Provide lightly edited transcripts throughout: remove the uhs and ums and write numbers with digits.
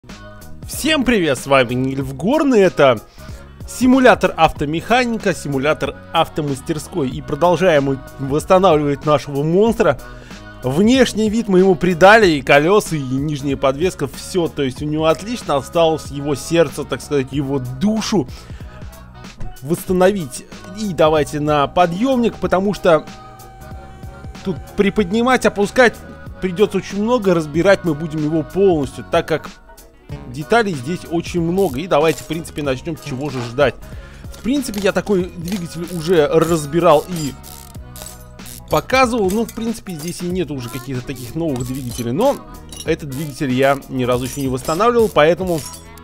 Всем привет, с вами Нильфгорн, и это симулятор автомеханика, симулятор автомастерской. И продолжаем мы восстанавливать нашего монстра. Внешний вид мы ему придали, и колеса, и нижняя подвеска, все. То есть у него отлично осталось его сердце, так сказать, его душу восстановить. И давайте на подъемник, потому что тут приподнимать, опускать придется очень много, разбирать мы будем его полностью, так как деталей здесь очень много. И давайте, в принципе, начнем, чего же ждать. В принципе, я такой двигатель уже разбирал и показывал. Ну, в принципе, здесь и нет уже каких-то таких новых двигателей. Но этот двигатель я ни разу еще не восстанавливал. Поэтому,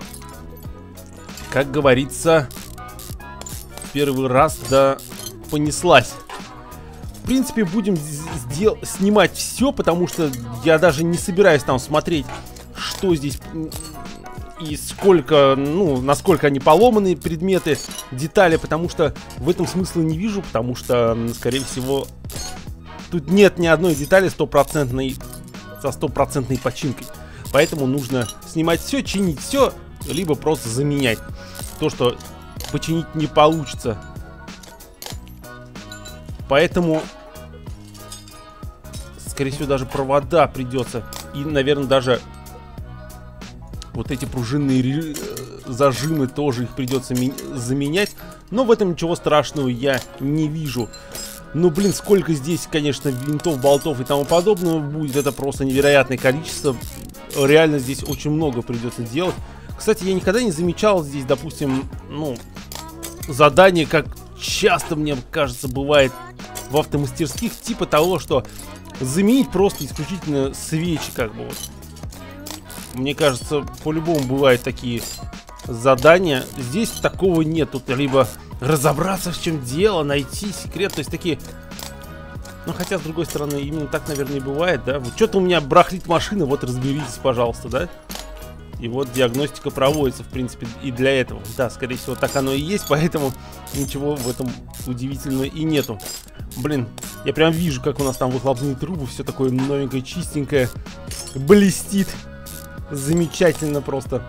как говорится, первый раз да понеслась. В принципе, будем снимать все, потому что я даже не собираюсь там смотреть, что здесь и сколько, ну, насколько они поломанные предметы, детали, потому что в этом смысла не вижу, потому что, скорее всего, тут нет ни одной детали со стопроцентной починкой. Поэтому нужно снимать все, чинить все, либо просто заменять то, что починить не получится. Поэтому, скорее всего, даже провода придется. И, наверное, даже вот эти пружинные зажимы тоже их придется заменять. Но в этом ничего страшного я не вижу. Ну, блин, сколько здесь, конечно, винтов, болтов и тому подобного будет. Это просто невероятное количество. Реально здесь очень много придется делать. Кстати, я никогда не замечал здесь, допустим, ну, задания, как часто, мне кажется, бывает в автомастерских. Типа того, что заменить просто исключительно свечи, как бы вот. Мне кажется, по-любому бывают такие задания. Здесь такого нет. Тут либо разобраться, в чем дело, найти секрет. То есть такие... Ну, хотя, с другой стороны, именно так, наверное, и бывает, да? Вот что-то у меня барахлит машина, вот разберитесь, пожалуйста, да? И вот диагностика проводится, в принципе, и для этого. Да, скорее всего, так оно и есть, поэтому ничего в этом удивительного и нету. Блин, я прям вижу, как у нас там выхлопные трубы, все такое новенькое, чистенькое, блестит. Замечательно просто.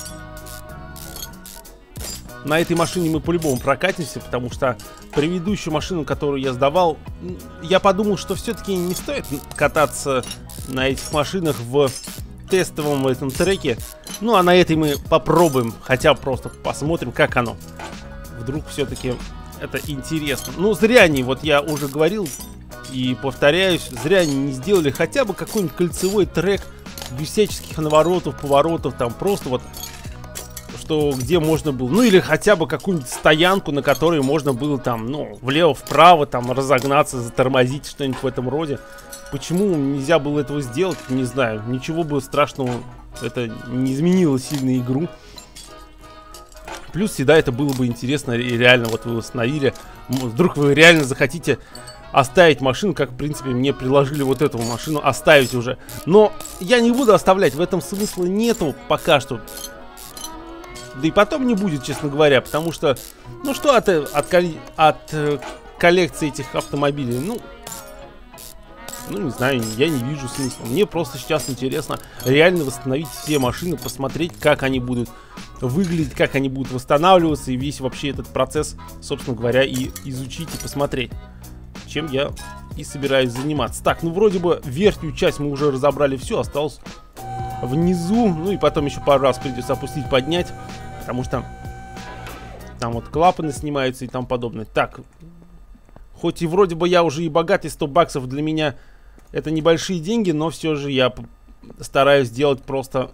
На этой машине мы по-любому прокатимся, потому что предыдущую машину, которую я сдавал, я подумал, что все-таки не стоит кататься на этих машинах в тестовом этом треке. Ну, а на этой мы попробуем, хотя просто посмотрим, как оно. Вдруг все-таки это интересно. Ну, зря они, вот я уже говорил и повторяюсь, зря они не сделали хотя бы какой-нибудь кольцевой трек без всяческих наворотов, поворотов, там просто вот, что где можно было, ну или хотя бы какую-нибудь стоянку, на которой можно было там, ну, влево-вправо, там, разогнаться, затормозить, что-нибудь в этом роде. Почему нельзя было этого сделать, не знаю, ничего бы страшного, это не изменило сильно игру. Плюс всегда это было бы интересно, и реально вот вы восстановили, вдруг вы реально захотите оставить машину, как, в принципе, мне предложили вот эту машину оставить уже. Но я не буду оставлять, в этом смысла нету пока что. Да и потом не будет, честно говоря, потому что, ну что от коллекции этих автомобилей, ну, не знаю, я не вижу смысла. Мне просто сейчас интересно реально восстановить все машины, посмотреть, как они будут выглядеть, как они будут восстанавливаться, и весь вообще этот процесс, собственно говоря, и изучить, и посмотреть. Чем я и собираюсь заниматься. Так, ну вроде бы верхнюю часть мы уже разобрали все, осталось внизу, ну и потом еще пару раз придется опустить, поднять, потому что там вот клапаны снимаются и тому подобное. Так, хоть и вроде бы я уже и богатый, 100 баксов для меня это небольшие деньги, но все же я стараюсь сделать просто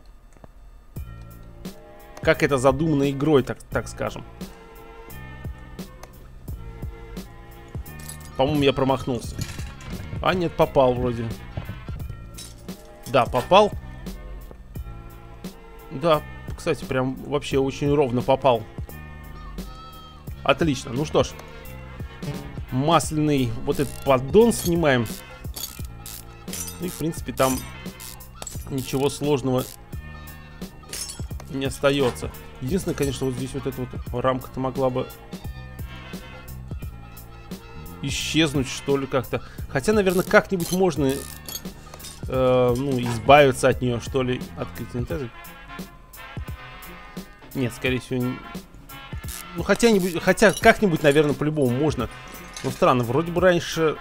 как это задумано игрой, так скажем. По-моему, я промахнулся. А, нет, попал вроде. Да, попал. Да, кстати, прям вообще очень ровно попал. Отлично. Ну что ж. Масляный вот этот поддон снимаем. Ну и, в принципе, там ничего сложного не остается. Единственное, конечно, вот здесь вот эта вот рамка-то могла бы исчезнуть, что ли, как-то. Хотя, наверное, как-нибудь можно ну, избавиться от нее, что ли. Открыть инвентарь. Нет, скорее всего... Ну, хотя как-нибудь, наверное, по-любому можно. Но странно, вроде бы раньше...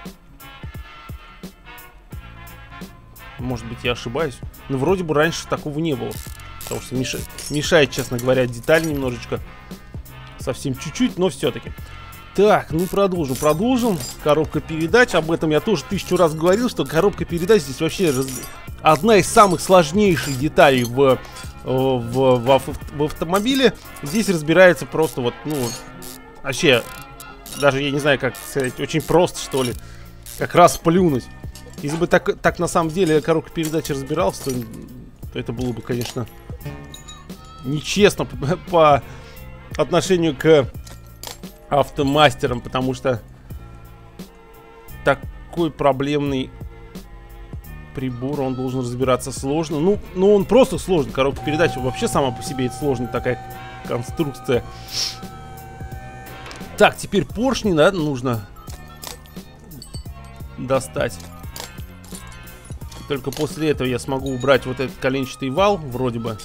Может быть, я ошибаюсь. Но вроде бы раньше такого не было. Потому что мешает, честно говоря, деталь немножечко. Совсем чуть-чуть, но все-таки. Так, ну продолжим. Коробка передач. Об этом я тоже 1000 раз говорил, что коробка передач здесь вообще одна из самых сложнейших деталей в автомобиле. Здесь разбирается просто вот, ну, вообще, даже я не знаю, как сказать, очень просто, что ли. Как раз плюнуть. Если бы так на самом деле коробка передач разбиралась, то это было бы, конечно, нечестно по отношению к автомастерам, потому что такой проблемный прибор, он должен разбираться сложно. Ну он просто сложный. Коробка передач вообще сама по себе это сложная такая конструкция. Так, теперь поршни, да, нужно достать. Только после этого я смогу убрать вот этот коленчатый вал, вроде бы.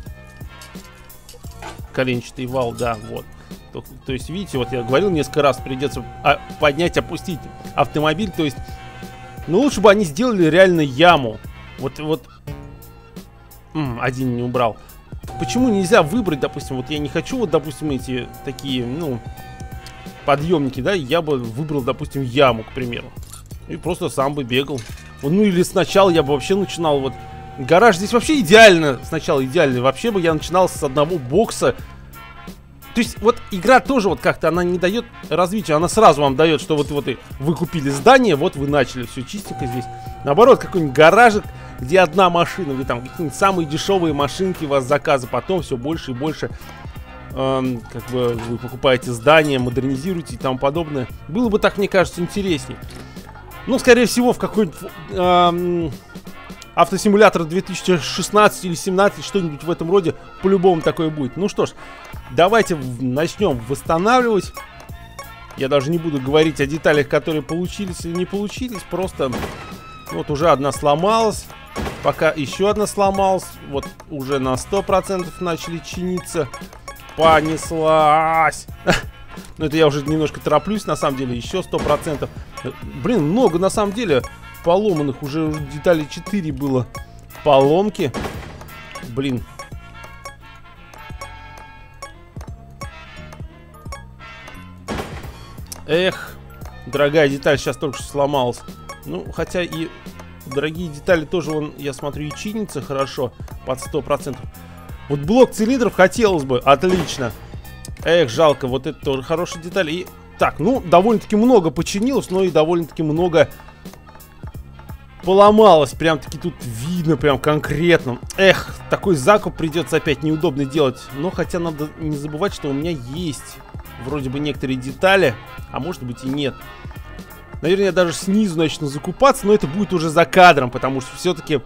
Коленчатый вал, да, вот. То есть, видите, вот я говорил несколько раз, придется поднять, опустить автомобиль. То есть, ну лучше бы они сделали реально яму. Вот. Один не убрал. Почему нельзя выбрать, допустим, вот я не хочу, вот, допустим, эти такие, ну, подъемники, да, я бы выбрал, допустим, яму, к примеру. И просто сам бы бегал. Ну или сначала я бы вообще начинал вот... Гараж здесь вообще идеально, сначала идеальный. Вообще бы я начинал с одного бокса. То есть вот игра тоже вот как-то, она не дает развития. Она сразу вам дает, что вот вы купили здание, вот вы начали, все чистенько здесь. Наоборот, какой-нибудь гаражик, где одна машина, или там какие-нибудь самые дешевые машинки у вас заказы. Потом все больше и больше, как бы вы покупаете здание, модернизируете и тому подобное. Было бы так, мне кажется, интересней. Ну, скорее всего, в какой-нибудь автосимулятор 2016 или 2017, что-нибудь в этом роде, по-любому такое будет. Ну что ж, давайте начнем восстанавливать. Я даже не буду говорить о деталях, которые получились или не получились. Просто вот уже одна сломалась, пока еще одна сломалась. Вот уже на 100% начали чиниться. Понеслась! Но это я уже немножко тороплюсь, на самом деле, еще 100%. Блин, много на самом деле поломанных, уже деталей 4 было поломки. Блин. Эх, дорогая деталь сейчас только что сломалась. Ну, хотя и дорогие детали тоже, вон, я смотрю, и чинятся хорошо, под 100%. Вот блок цилиндров хотелось бы, отлично. Эх, жалко, вот это тоже хорошая деталь. И так, ну, довольно-таки много починилось, но и довольно-таки много поломалось. Прям-таки тут видно, прям конкретно. Эх, такой закуп придется опять неудобно делать. Но хотя надо не забывать, что у меня есть вроде бы некоторые детали, а может быть и нет. Наверное, я даже снизу начну закупаться, но это будет уже за кадром, потому что все-таки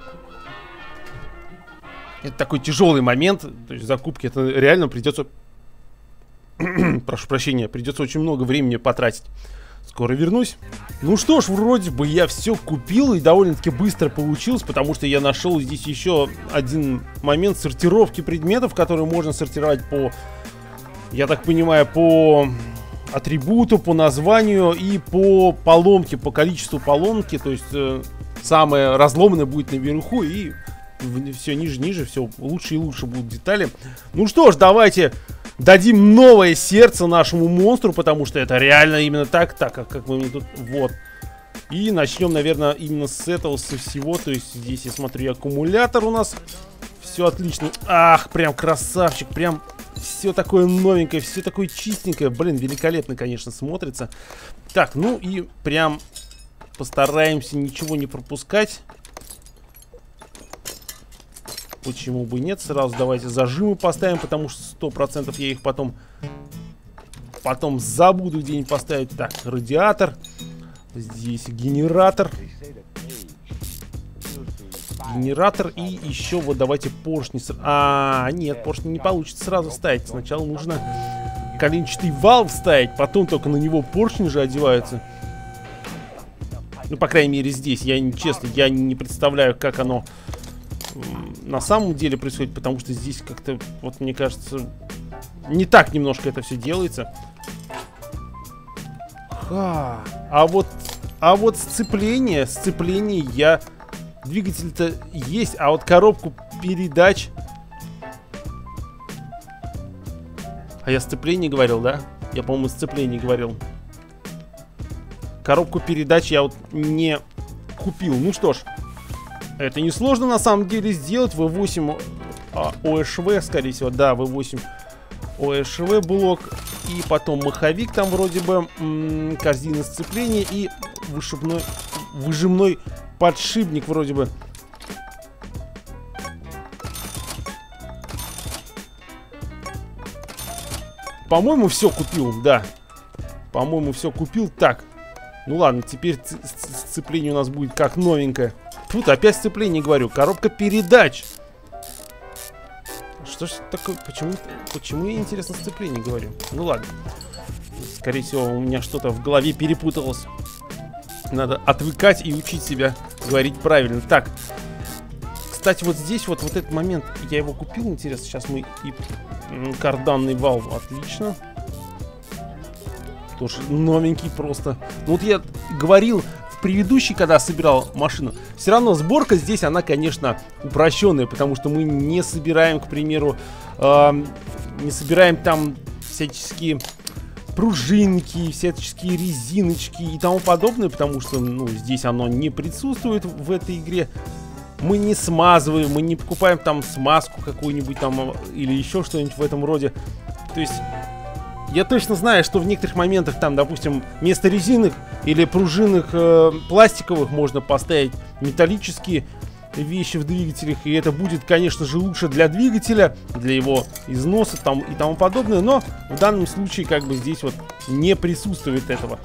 это такой тяжелый момент. То есть закупки, это реально придется... Прошу прощения, придется очень много времени потратить. Скоро вернусь. Ну что ж, вроде бы я все купил и довольно-таки быстро получилось, потому что я нашел здесь еще один момент сортировки предметов, которые можно сортировать по, я так понимаю, по атрибуту, по названию и по поломке, по количеству поломки. То есть самое разломанное будет наверху, и все ниже, все лучше и лучше будут детали. Ну что ж, давайте дадим новое сердце нашему монстру, потому что это реально именно так, как мы мне тут, вот. И начнем, наверное, именно с этого, со всего. То есть здесь, я смотрю, аккумулятор у нас. Все отлично. Ах, прям красавчик, прям все такое новенькое, все такое чистенькое. Блин, великолепно, конечно, смотрится. Так, ну и прям постараемся ничего не пропускать. Почему бы нет? Сразу давайте зажимы поставим, потому что 100% я их потом забуду где-нибудь поставить. Так, радиатор. Здесь генератор. Генератор и еще вот давайте поршни. Нет, поршни не получится сразу ставить. Сначала нужно коленчатый вал вставить, потом только на него поршни же одеваются. Ну, по крайней мере, здесь. Честно, я не представляю, как оно на самом деле происходит, потому что здесь как-то, вот мне кажется, не так немножко это все делается. А вот сцепление я... Двигатель-то есть, а вот коробку передач... А я сцепление говорил, да? Я, по-моему, сцепление говорил. Коробку передач я вот не купил. Ну что ж, это несложно на самом деле сделать. V8 ОШВ, скорее всего, да, V8 ОШВ блок. И потом маховик там вроде бы, корзина сцепления и выжимной подшипник вроде бы. По-моему, все купил, да. По-моему, все купил. Так, ну ладно, теперь сцепление у нас будет как новенькое. Тут опять сцепление, говорю. Коробка передач. Что ж такое? Почему я, интересно, сцепление говорю? Ну ладно. Скорее всего, у меня что-то в голове перепуталось. Надо отвыкать и учить себя говорить правильно. Так. Кстати, вот здесь вот этот момент, я его купил, интересно. Сейчас мы и... Карданный вал, отлично. Тоже новенький просто. Ну вот я говорил в предыдущий, когда собирал машину, все равно сборка здесь, она, конечно, упрощенная, потому что мы не собираем, к примеру, не собираем там всяческие пружинки, всяческие резиночки и тому подобное, потому что, ну, здесь оно не присутствует в этой игре. Мы не смазываем, мы не покупаем там смазку какую-нибудь там или еще что-нибудь в этом роде. То есть я точно знаю, что в некоторых моментах там, допустим, вместо резинок или пружинок пластиковых можно поставить металлические вещи в двигателях. И это будет, конечно же, лучше для двигателя, для его износа там и тому подобное. Но в данном случае как бы здесь вот не присутствует этого.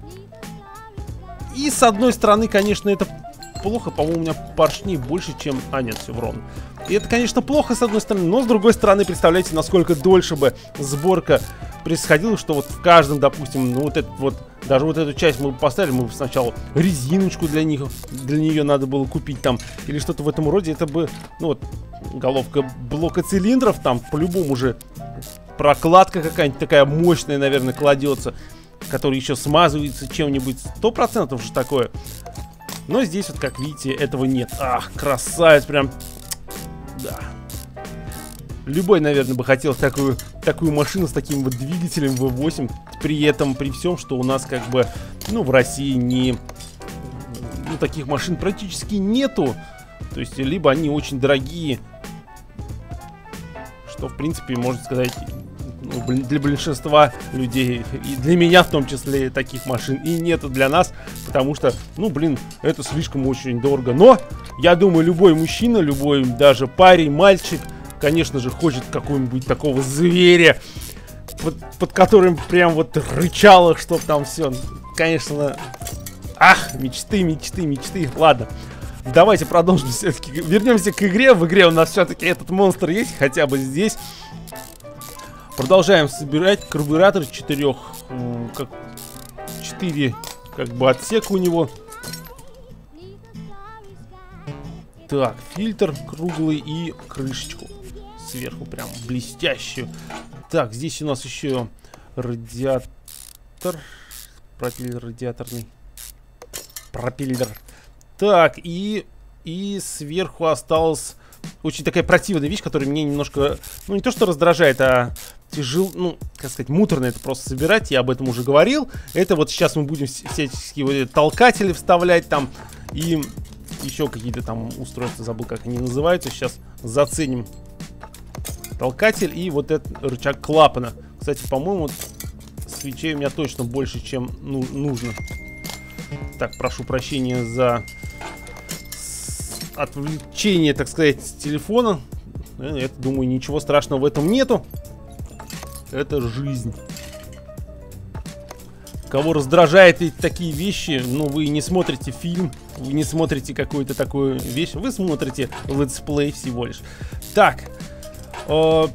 И с одной стороны, конечно, это... плохо, по-моему, у меня поршней больше, чем... А, нет, все ровно. И это, конечно, плохо, с одной стороны, но с другой стороны, представляете, насколько дольше бы сборка происходила, что вот в каждом, допустим, ну вот этот вот, даже вот эту часть мы поставили, мы сначала резиночку для нее надо было купить там, или что-то в этом роде, это бы, ну вот, головка блока цилиндров, там, по-любому уже прокладка какая-нибудь такая мощная, наверное, кладется, которая еще смазывается чем-нибудь, 100% же такое. Но здесь вот, как видите, этого нет. Ах, красавец, прям. Да. Любой, наверное, бы хотел такую машину с таким вот двигателем V8. При этом, при всем, что у нас как бы, ну, в России не... Ну, таких машин практически нету. То есть, либо они очень дорогие. Что, в принципе, можно сказать... для большинства людей, и для меня в том числе, таких машин и нету для нас, потому что, ну, блин, это слишком очень дорого. Но, я думаю, любой мужчина, любой даже парень, мальчик, конечно же, хочет какого-нибудь такого зверя, под которым прям вот рычало, чтоб там все, конечно, ах, мечты, мечты, мечты. Ладно, давайте продолжим все-таки, вернемся к игре. В игре у нас все-таки этот монстр есть, хотя бы здесь. Продолжаем собирать карбюратор 4 как бы отсека у него. Так, фильтр круглый и крышечку сверху прям блестящую. Так, здесь у нас еще радиатор. Пропеллер радиаторный. Пропеллер. Так, и сверху осталась очень такая противная вещь, которая меня немножко, ну, не то что раздражает, а тяжело, ну, как сказать, муторно это просто собирать. Я об этом уже говорил. Это вот сейчас мы будем всяческие вот толкатели вставлять там и еще какие-то там устройства, забыл, как они называются. Сейчас заценим толкатель и вот этот рычаг клапана. Кстати, по-моему, свечей у меня точно больше, чем нужно. Так, прошу прощения за отвлечение, так сказать, с телефона. Это, думаю, ничего страшного в этом нету. Это жизнь. Кого раздражает эти такие вещи, ну, вы не смотрите фильм, вы не смотрите какую-то такую вещь, вы смотрите летсплей всего лишь. Так. Вот,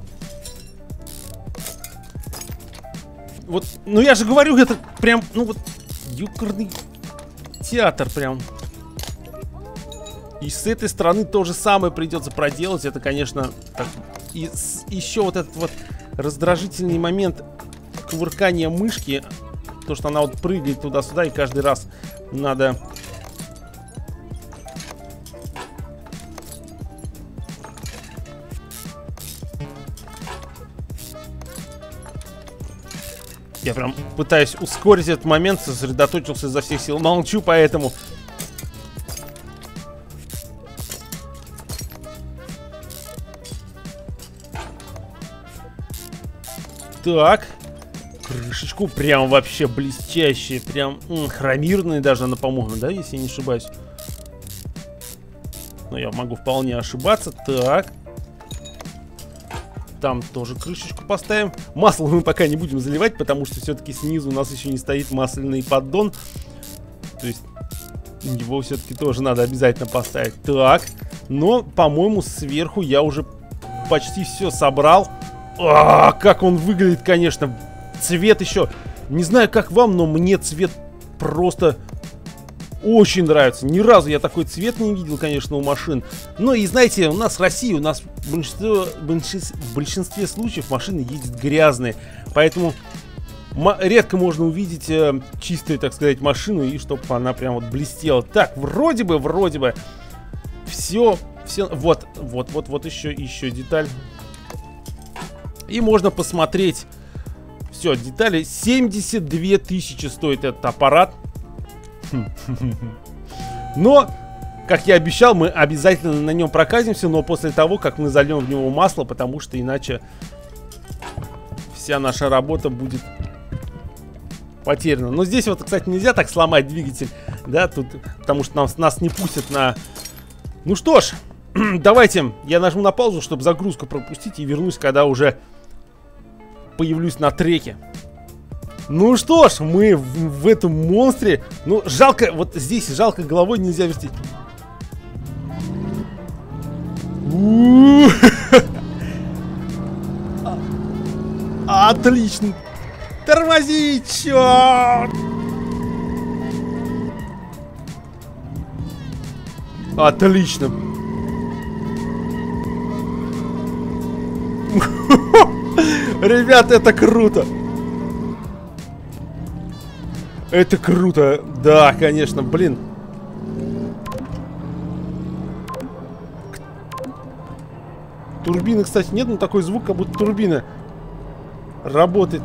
ну я же говорю, это прям, ну вот, юкарный театр прям. И с этой стороны то же самое придется проделать. Это, конечно, так, И еще вот этот вот раздражительный момент кувыркания мышки. То, что она вот прыгает туда-сюда, и каждый раз надо... Я прям пытаюсь ускорить этот момент, сосредоточился изо всех сил. Молчу, поэтому... Так. Крышечку прям вообще блестящие. Прям хромированные даже она, по-моему, да, если я не ошибаюсь. Но я могу вполне ошибаться. Так. Там тоже крышечку поставим. Масло мы пока не будем заливать, потому что все-таки снизу у нас еще не стоит масляный поддон. То есть его все-таки тоже надо обязательно поставить. Так. Но, по-моему, сверху я уже почти все собрал. Как он выглядит, конечно. Цвет еще. Не знаю, как вам, но мне цвет просто... очень нравится. Ни разу я такой цвет не видел, конечно, у машин. Но и знаете, у нас в России, у нас в большинстве случаев машины ездят грязные. Поэтому редко можно увидеть чистую, так сказать, машину, и чтобы она прям вот блестела. Так, вроде бы, все, вот еще деталь. И можно посмотреть. Все, детали. 72 тысячи стоит этот аппарат. Но, как я обещал, мы обязательно на нем прокатимся, но после того, как мы зальем в него масло, потому что иначе вся наша работа будет потеряна. Но здесь вот, кстати, нельзя так сломать двигатель, да, тут, потому что нас не пустят на... Ну что ж, давайте я нажму на паузу, чтобы загрузку пропустить, и вернусь, когда уже появлюсь на треке. Ну что ж, мы в этом монстре. Ну, жалко, вот здесь жалко, головой нельзя вертеть. Отлично. Тормози, черт. Отлично. Ребят, это круто. Это круто. Да, конечно, блин. Турбины, кстати, нет, но такой звук, как будто турбина работает.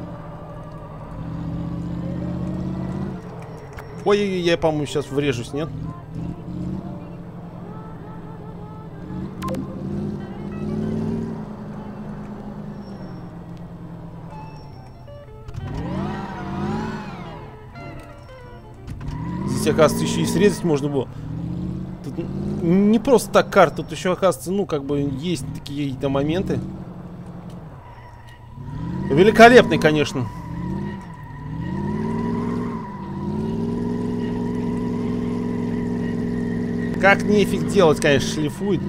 Ой-ой-ой, я, по-моему, сейчас врежусь, нет? Здесь, оказывается, еще и срезать можно было. Тут не просто так карта, тут еще, оказывается, ну, как бы, есть такие-то моменты. Великолепный, конечно. Как нефиг делать, конечно, шлифует.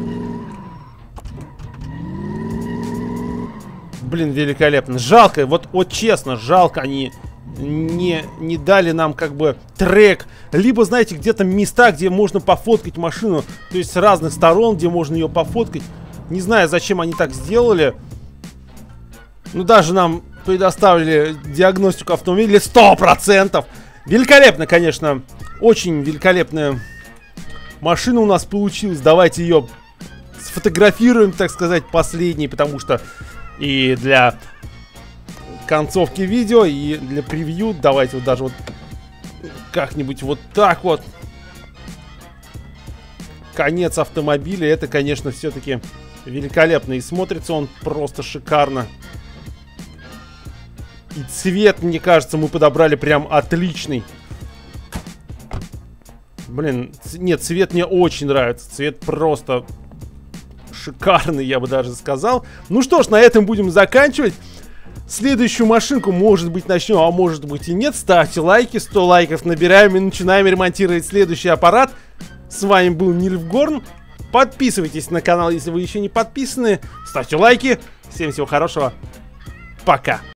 Блин, великолепно. Жалко, вот честно, жалко они не дали нам как бы трек. Либо, знаете, где-то места, где можно пофоткать машину. То есть с разных сторон, где можно ее пофоткать. Не знаю, зачем они так сделали. Ну, даже нам предоставили диагностику автомобиля 100%. Великолепно, конечно. Очень великолепная машина у нас получилась. Давайте ее сфотографируем, так сказать, последней, потому что и для концовки видео, и для превью давайте вот даже вот как-нибудь вот так вот. Конец автомобиля, это, конечно, все-таки великолепно. И смотрится он просто шикарно. И цвет, мне кажется, мы подобрали прям отличный. Блин, нет, цвет мне очень нравится. Цвет просто шикарный, я бы даже сказал. Ну что ж, на этом будем заканчивать. Следующую машинку, может быть, начнем, а может быть и нет. Ставьте лайки, 100 лайков набираем и начинаем ремонтировать следующий аппарат. С вами был Нильфгорн. Подписывайтесь на канал, если вы еще не подписаны. Ставьте лайки. Всем всего хорошего. Пока.